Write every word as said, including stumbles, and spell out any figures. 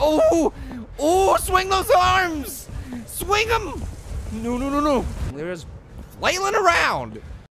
Oh, oh, swing those arms. Swing them. No, no, no, no. There's flailing around.